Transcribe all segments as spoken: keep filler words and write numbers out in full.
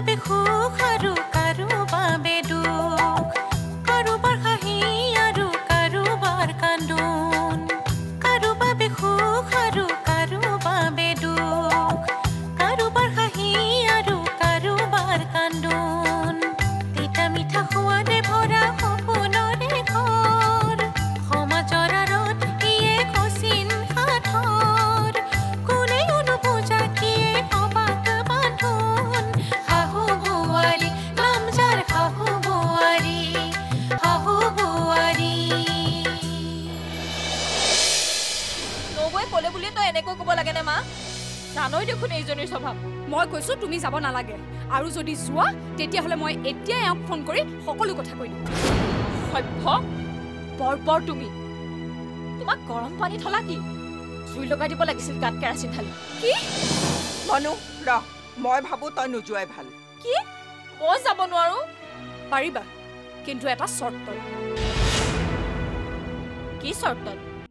জানোই দেখোন এইজনীৰ স্বভাৱ মই কৈছো তুমি যাব নালাগে আৰু যদি যোৱা তেতিয়া হলে মই এতিয়াই আপ ফোন কৰি সকলো কথা কৈ দিম সভ্য বৰবৰ তুমি তোমাক গৰম পানী থলা কি জুই লগাই দিব লাগিছিল গাত কেৰাচিন ঢালি কি মনু ৰ মই ভাবো তই নোযোৱাই ভাল কি মই যাব নোৱাৰো পাৰিবা কিন্তু এটা চৰ্ত কি চৰ্ত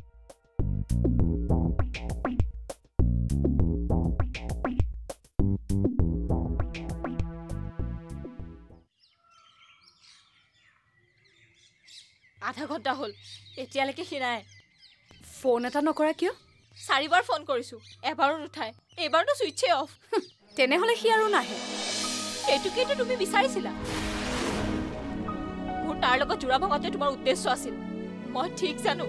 আধা ঘণ্টা হল এতিয়ালৈকে হিনাই ফোন এটা নকৰা কিয় চাৰিবাৰ ফোন কৰিছো এবাৰো নুঠাই এবাৰটো সুইচে অফ তেনেহলে সি আৰু নাহে এইটোকেইটো তুমি বিচাৰিছিলা মোৰ তাৰ লগত জোৰা ভঙাতে তোমাৰ উদ্দেশ্য আছিল মই ঠিক জানো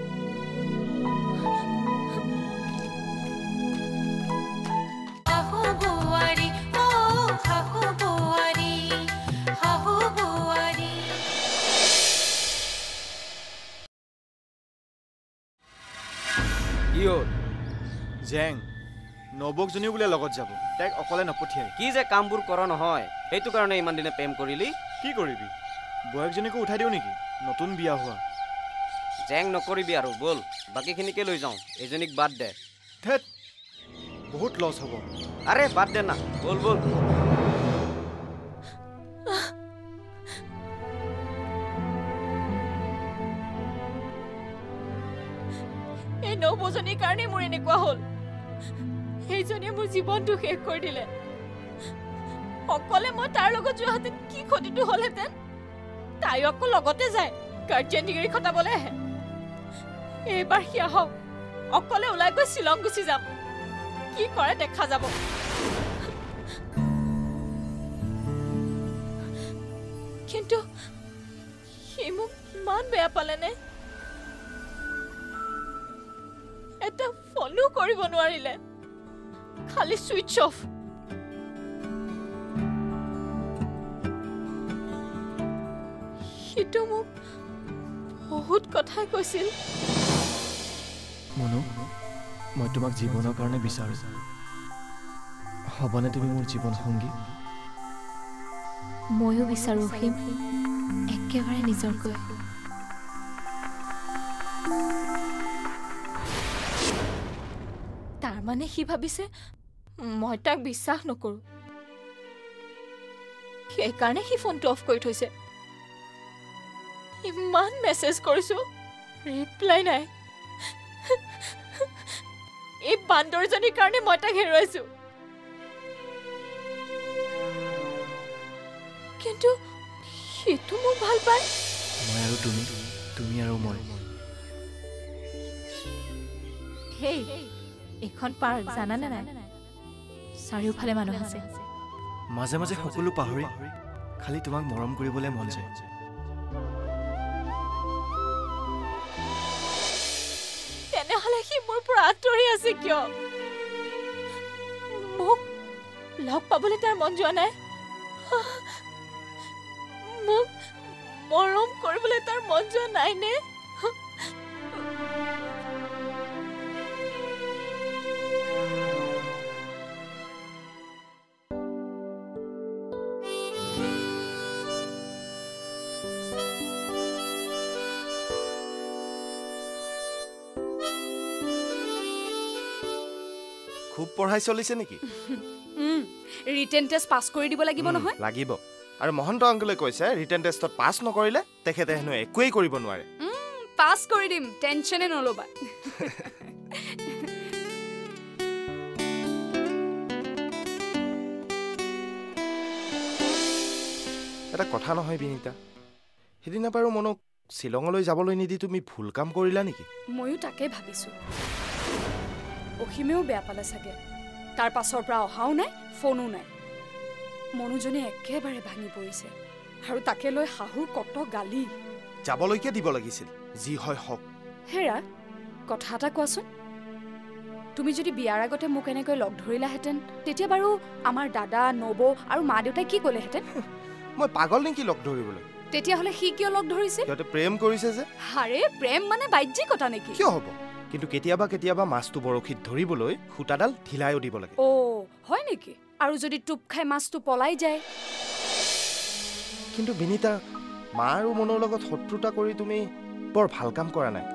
সাহু বুৱাৰী ও সাহু বুৱাৰী সাহু বুৱাৰী ইও জেং নবকজনীও বোলে লগত যাব তাইক অকলে নপঠিয়াই কি যে কামবোৰ কৰ নহয় এইটো কাৰণে ইমান দিনে প্ৰেম কৰিলি কি কৰিবি বয়কজনীকো উঠাই দিও নেকি নতুন বিয়া হোৱা জেং নকৰিবি আৰু বল বাকীখিনিকে লৈ যাওঁ এজনীক বাদ দে ধেত বহুত লছ হ'ব আৰে বাদ দে না বল বল এই নবজনীৰ কাৰণে মোৰ এনেকুৱা হ'ল সেইজনীয়ে মোৰ জীৱনটো শেষ কৰি দিলে অকলে মই তাৰ লগত যোৱাহেঁতেন কি ক্ষতিটো হ'লহেঁতেন তাইও আকৌ লগতে যায় গাৰ্জেন ডিগ্ৰী খটাবলৈ আহে এইবাৰ সি আহক অকলে ওলাই গৈ শ্বিলং গুচি যাম কি কৰে দেখা যাব কিন্তু সি মোক ইমান বেয়া পালেনে এটা ফোনো কৰিব নোৱাৰিলে খালি সুইচ অফ সিটো মোক বহুত কথাই কৈছিল মনু মই তোমাক জীৱনৰ কাৰণে বিচাৰো হ'বনে তুমি মোৰ জীৱন সংগী ময়ো বিচাৰো অসীম একেবাৰে নিজৰকৈ তাৰ মানে সি ভাবিছে মই তাক বিশ্বাস নকৰো সেইকাৰণে সি ফোনটো অফ কৰি থৈছে ইমান মেছেজ কৰিছো ৰিপ্লাই নাই এই বান্দৰজনীৰ কাৰণে মই তাক হেৰুৱাইছো কিন্তু সিটো মোক ভাল পায় মই আৰু তুমি তুমি আৰু মই হেই এখন পাৰ্ক জানানে নাই চাৰিওফালে মানুহ আছে মাজে মাজে সকলো পাহৰি খালি তোমাক মৰম কৰিবলৈ মন যায় তেনেহলে সি মোৰ পৰা আঁতৰি আছে কিয় মোক লগ পাবলৈ তাৰ মন যোৱা নাই মোক মৰম কৰিবলৈ তাৰ মন যোৱা নাই নে খুব পঢ়াই চলিছে নেকি ৰিটেন টেষ্ট পাছ কৰি দিব লাগিব নহয় লাগিব আৰু মহন্ত আংকলে কৈছে ৰিটেন টেষ্টত পাছ নকৰিলে তেখেতে হেনো একোৱেই কৰিব নোৱাৰে পাছ কৰি দিম টেনচনে নলবা এটা কথা নহয় বিনীতা, সেইদিনা বাৰু মনক শ্বিলঙলৈ যাবলৈ নিদি তুমি ভুল কাম কৰিলা নেকি? ময়ো তাকে ভাবিছোঁ। অসীমেও বেয়া পালে চাগে, তাৰ পাছৰ পৰা অহাও নাই, ফোনো নাই। মনোজনে একেবাৰে ভাঙি পৰিছে আৰু তাকে লৈ শাহুৰ কত গালি। যাবলৈকে দিব লাগিছিল, যি হয় হওক। হেৰা, কথা এটা কোৱাচোন, তুমি যদি বিয়াৰ আগতে মোক এনেকৈ লগ ধৰিলাহেঁতেন তেতিয়া বাৰু আমাৰ দাদা, নবৌ আৰু মা দেউতাই কি ক'লেহেঁতেন? মই পাগল নেকি লগ ধৰিবলৈ? তেতিয়াহ'লে সি কিয় লগ ধৰিছিল? সিহঁতে প্ৰেম কৰিছে যে। হাৰে, প্ৰেম মানে বাহ্যিকতা নেকি? কিয় হ'ব? কিন্তু কেতিয়াবা কেতিয়াবা মাছটো বৰশীত ধৰিবলৈ সূতাডাল ঢিলাইও দিব লাগে। অ' হয় নেকি? আৰু যদি টোপ খাই মাছটো পলাই যায়? কিন্তু বিনীতা, মা আৰু মনৰ লগত শত্ৰুতা কৰি তুমি বৰ ভাল কাম কৰা নাই।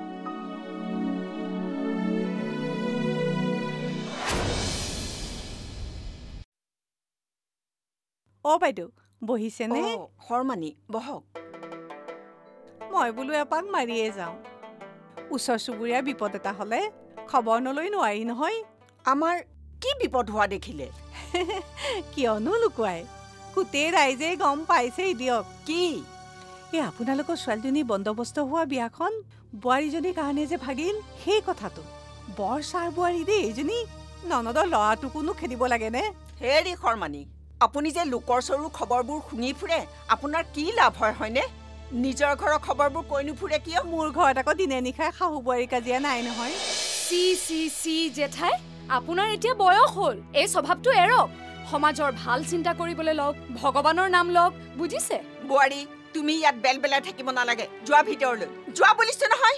অ' বাইদেউ বহিছেনে? শৰ্মানী বহক। মই বোলো এপাক মাৰিয়ে যাওঁ। ওচৰ চুবুৰীয়া বিপদ এটা হ'লে খবৰ নলৈ নোৱাৰি নহয়। আমাৰ কি বিপদ হোৱা দেখিলে? কিয়নো লুকুৱাই, গোটেই ৰাইজে গম পাইছেই দিয়ক। কি? এই আপোনালোকৰ ছোৱালীজনী বন্দবস্ত হোৱা বিয়াখন বোৱাৰীজনীৰ কাৰণে যে ভাগিল, সেই কথাটো। বৰ ছাৰ বোৱাৰী দেই এইজনী। ননদৰ ল'ৰাটোকোনো খেদিব লাগেনে? হেৰি শৰ্মানী, আপুনি যে লোকৰ চৰু খবৰবোৰ শুনি ফুৰে, আপোনাৰ কি লাভ হয় হয়নে? নিজৰ ঘৰৰ খবৰবোৰ কৈ নুফুৰে কিয়? মোৰ ঘৰত আকৌ দিনে নিশাই শাহু বোৱাৰী কাজিয়া নাই নহয়। চি চি চি জেঠাই, আপোনাৰ এতিয়া বয়স হ'ল, এই স্বভাৱটো এৰক। সমাজৰ ভাল চিন্তা কৰিবলৈ লওক, ভগৱানৰ নাম লওক, বুজিছে? বোৱাৰী, তুমি ইয়াত বেল বেলাই থাকিব নালাগে, যোৱা ভিতৰলৈ যোৱা বুলিছো নহয়।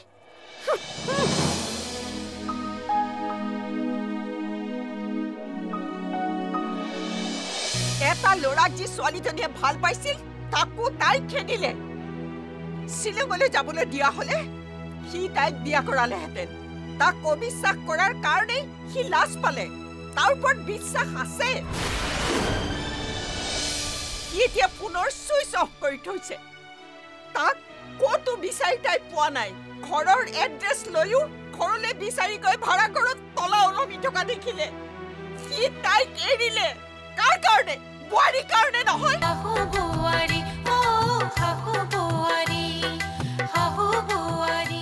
এটা ল'ৰাক যি ছোৱালীজনীয়ে ভাল পাইছিল তাকো তাই খেদিলে। শ্বিলঙলৈ যাবলৈ দিয়া হলে সি তাইক বিয়া কৰালেহেঁতেন। তাক অবিশ্বাস কৰাৰ কাৰণেই সি লাজ পালে। তাৰ ওপৰত বিশ্বাস আছে। সি এতিয়া পুনৰ চুইচ অফ কৰি থৈছে। তাক ক'তো বিচাৰি তাই পোৱা নাই। ঘৰৰ এড্ৰেছ লৈও ঘৰলৈ বিচাৰি গৈ ভাড়া ঘৰত তলা ওলমি থকা দেখিলে। সি তাইক এৰিলে। কাৰ কাৰণে? বোৱাৰীৰ কাৰণে নহয়। সাহু বুৱাৰী, অ' সাহু বুৱাৰী, সাহু বুৱাৰী।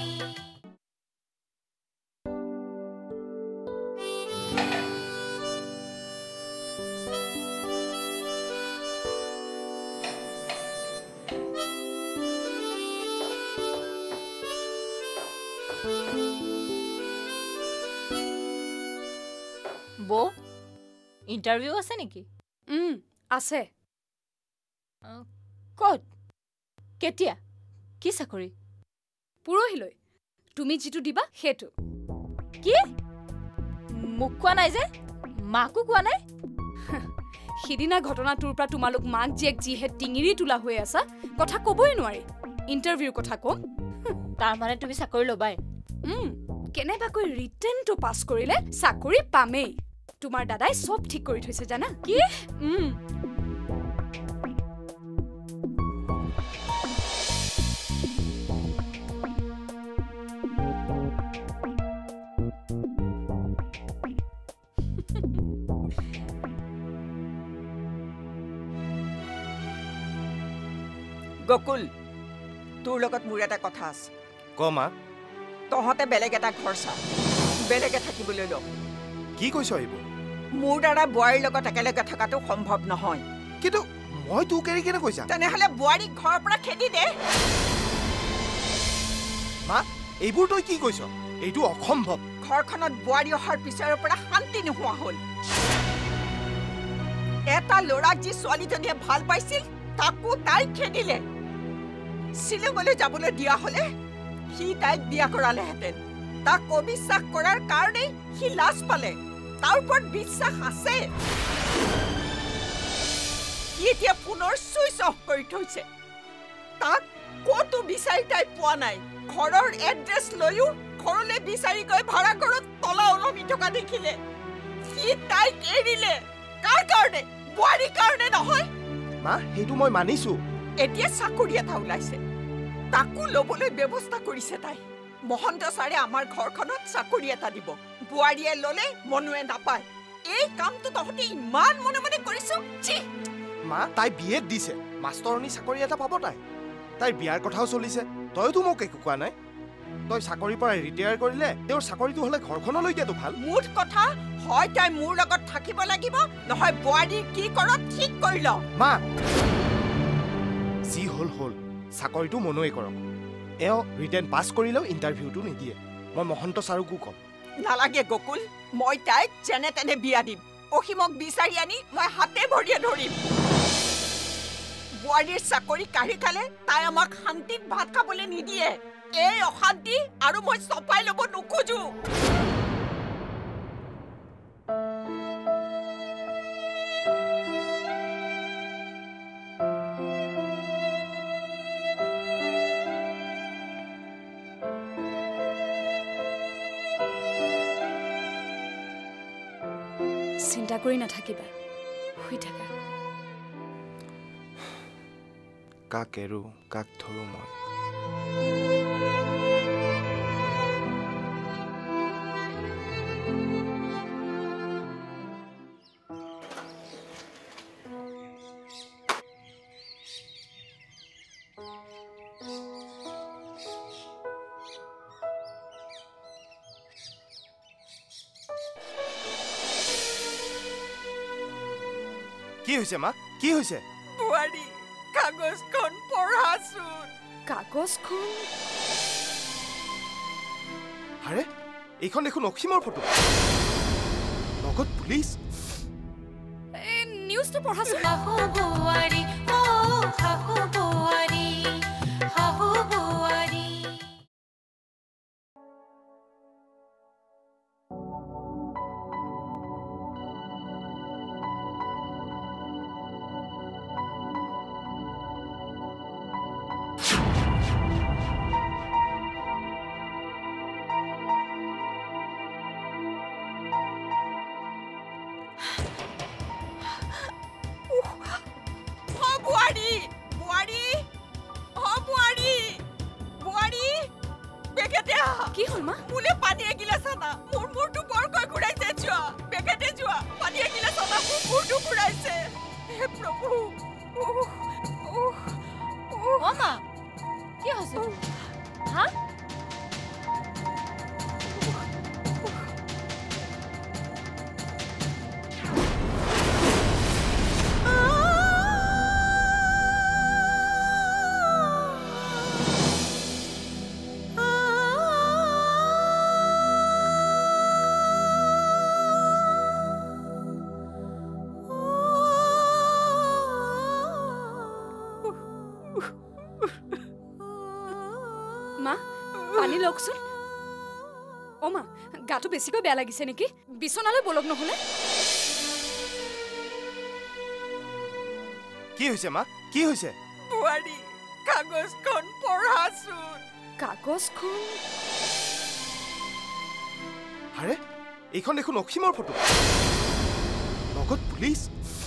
বৌ, ইণ্টাৰভিউ আছে নেকি? উম, আছে। ক'ত? কেতিয়া? কি চাকৰি? পৰহিলৈ। তুমি যিটো দিবা সেইটো। কি? মোক কোৱা নাই যে? মাকো কোৱা নাই? সিদিনা ঘটনাটোৰ পৰা তোমালোক মাক জীয়েক যিহে টিঙিৰি তোলা হৈ আছা, কথা ক'বই নোৱাৰি। ইণ্টাৰভিউৰ কথা ক'ম। তাৰমানে তুমি চাকৰি ল'বাই? উম, কেনেবাকৈ ৰিটেনটো পাছ কৰিলে চাকৰি পামেই। তোমাৰ দাদাই চব ঠিক কৰি থৈছে জানা। কি? উম। গকুল, তোৰ লগত মোৰ এটা কথা আছে। ক মা। তহঁতে বেলেগ এটা ঘৰ চা, বেলেগে থাকিবলৈ ল। কি কৈছ এইবোৰ? মোৰ দ্বাৰা বোৱাৰীৰ লগত একেলগে থকাটো সম্ভৱ নহয়। কিন্তু মই তোক এৰি কেনে কৈছা? তেনেহ'লে বোৱাৰীক ঘৰৰ পৰা খেদি দে। মা, এইবোৰ তই কি কৈছ? এইটো অসম্ভৱ। ঘৰখনত বোৱাৰী অহাৰ পিছৰ পৰা শান্তি নোহোৱা হ'ল। এটা ল'ৰাক যি ছোৱালীজনীয়ে ভাল পাইছিল তাকো তাই খেদিলে। শ্বিলঙলৈ যাবলৈ দিয়া হলে সি তাইক বিয়া কৰালেহেঁতেন। তাক অবিশ্বাস কৰাৰ কাৰণেই সি লাজ পালে। তাৰ ওপৰত বিশ্বাস আছে। সি এতিয়া পুনৰ চুইচ অফ কৰি থৈছে। তাক ক'তো বিচাৰি তাই পোৱা নাই। ঘৰৰ এড্ৰেছ লৈও ঘৰলৈ বিচাৰি গৈ ভাড়া ঘৰত তলা ওলমি থকা দেখিলে। সি তাইক এৰিলে। কাৰ কাৰণে? বোৱাৰীৰ কাৰণে নহয়। মা, সেইটো মই মানিছো। এতিয়া চাকৰি এটা ওলাইছে, তাকো ল'বলৈ ব্যৱস্থা কৰিছে তাই। মহন্ত ছাৰে আমাৰ ঘৰখনত চাকৰি এটা দিব। বোৱাৰীয়ে ল'লে মনুৱে নাপায়। এই কামটো তহঁতে ইমান মনে মনে কৰিছ। মা, তাই বিয়েত দিছে, মাষ্টৰণী চাকৰি এটা পাব তাই তাইৰ বিয়াৰ কথাও চলিছে তইতো মোক একো কোৱা নাই তই চাকৰিৰ পৰা ৰিটায়াৰ কৰিলে তেওঁৰ চাকৰিটো হ'লে ঘৰখনলৈ দিয়াটো ভাল মোৰ কথা হয় তাই মোৰ লগত থাকিব লাগিব নহয় বোৱাৰী কি কৰ ঠিক কৰি ল মা যি হ'ল হ'ল চাকৰিটো মনোৱে কৰক এওঁ ৰিটাৰ্ণ পাছ কৰিলেও ইণ্টাৰভিউটো নিদিয়ে মই মহন্ত ছাৰকো ক'ম নালাগে গকুল মই তাইক যেনে তেনে বিয়া দিম অসীমক বিচাৰি আনি মই হাতে ভৰিয়ে ধৰিম বোৱাৰীৰ চাকৰি কাঢ়ি খালে তাই আমাক শান্তিত ভাত খাবলৈ নিদিয়ে এই অশান্তি আৰু মই চপাই ল'ব নোখোজো চিন্তা কৰি নাথাকিবা শুই থাকা কাক এৰো কাক ধৰো মই কি হৈছে মা কি হৈছে বোৱাৰী কাগজখন পঢ়াচোন কাগজখন আৰে এইখন দেখোন অসীমৰ ফটো লগত পুলিচ নিউজটো পঢ়াচোন সাহু বুৱাৰী ও সাহু বুৱাৰী সাহু বুৱাৰী কি হ'ল মা মুলে পানী এগিলা চানা মোৰ মুৰটো বৰকৈ ঘূৰাইছে যোৱা বেগেতে যোৱা পানী এগিলা চানা মোৰ মুৰটো ঘূৰাইছে হে প্ৰভু অ মা কি হৈছে হা পানী লওকচোন অ মা গাটো বেছিকৈ বেয়া লাগিছে নেকি বিছনালৈ বলক নহলে কি হৈছে মা কি হৈছে বোৱাৰী কাগজখন পঢ়াচোন কাগজখন আৰে এইখন দেখোন অসীমৰ ফটো লগত পুলিচ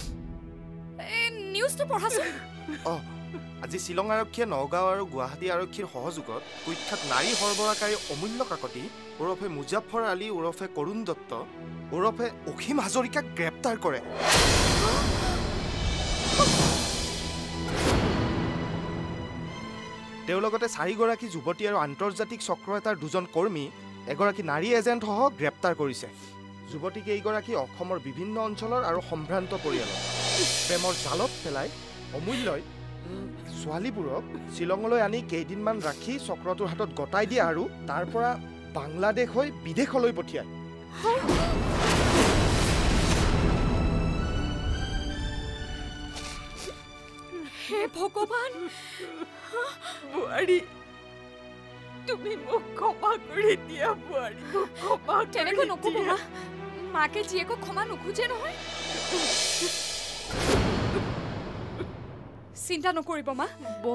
নিউজটো পঢ়াচোন অ আজি শ্বিলং আৰক্ষীয়ে নগাঁও আৰু গুৱাহাটী আৰক্ষীৰ সহযোগত কুখ্যাত নাৰী সৰবৰাহকাৰী অমূল্য কাকতি ওৰফে মুজাফৰ আলী ওৰফে কৰুণ দত্ত ওৰফে অসীম হাজৰিকাক গ্ৰেপ্তাৰ কৰে তেওঁ লগতে চাৰিগৰাকী যুৱতী আৰু আন্তৰ্জাতিক চক্ৰ এটাৰ দুজন কৰ্মী এগৰাকী নাৰী এজেণ্টসহ গ্ৰেপ্তাৰ কৰিছে যুৱতী কেইগৰাকী অসমৰ বিভিন্ন অঞ্চলৰ আৰু সম্ভ্ৰান্ত পৰিয়ালৰ প্ৰেমৰ জালত পেলাই অমূল্যই ছোৱালীবোৰক শ্বিলঙলৈ আনি কেইদিনমান ৰাখি চক্ৰটোৰ হাতত গতাই দিয়ে আৰু তাৰ পৰা বাংলাদেশ হৈ বিদেশলৈ পঠিয়ায় হে ভগৱান বোৱাৰী তুমি মোক ক্ষমা কৰি দিয়া বোৱাৰী মোক ক্ষমা তেনেকৈ নক'ব মা মাকে জীয়েকক ক্ষমা নোখোজে নহয় চিন্তা নকৰিব মা বৌ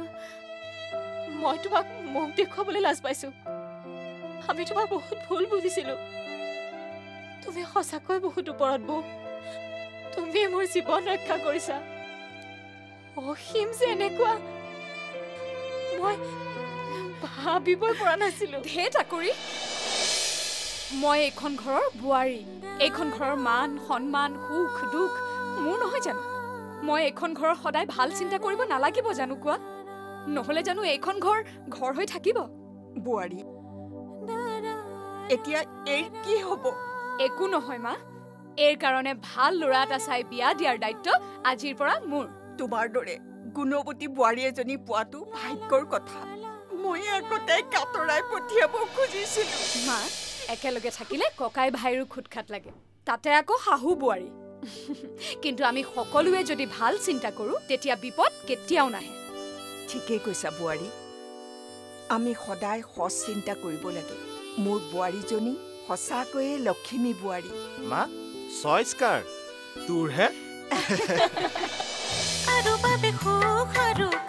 মই তোমাক মুখ দেখুৱাবলৈ লাজ পাইছো আমি তোমাক বহুত ভুল বুজিছিলো তুমি সঁচাকৈ বহুত ওপৰত বৌ তুমি মোৰ জীৱন ৰক্ষা কৰিছা অসীম যে এনেকুৱা মই ভাবিবই পৰা নাছিলো হে চাকৰি মই এইখন ঘৰৰ বোৱাৰী এইখন ঘৰৰ মান সন্মান সুখ দুখ মোৰ নহয় জানো মই এইখন ঘৰৰ সদায় ভাল চিন্তা কৰিব নালাগিব জানো কোৱা নহলে জানো এইখন ঘৰ ঘৰ হৈ থাকিব বুৱাৰী এতিয়া এই কি হ'ব একো নহয় মা এৰ কাৰণে ভাল লৰা এটা চাই বিয়া দিয়াৰ দায়িত্ব আজিৰ পৰা মোৰ তোমাৰ দৰে গুণৱতী বুৱাৰী এজনী পোৱাটো ভাগ্যৰ কথা মই আগতে কাতৰাই পঠিয়াব খুজিছিলো মা একেলগে থাকিলে ককাই ভাইৰো খুটখাট লাগে তাতে আকৌ শাহু বুৱাৰী কিন্তু আমি সকলোৱে যদি ভাল চিন্তা কৰো তেতিয়া বিপদ কেতিয়াও নাহে ঠিকেই কৈছা বুৱাৰী আমি সদায় সৎ চিন্তা কৰিব লাগে মোৰ বুৱাৰীজনী সঁচাকৈয়ে লক্ষ্মী বুৱাৰী মা চইচ কাৰ তোৰহে আৰু বাবে সুখ আৰু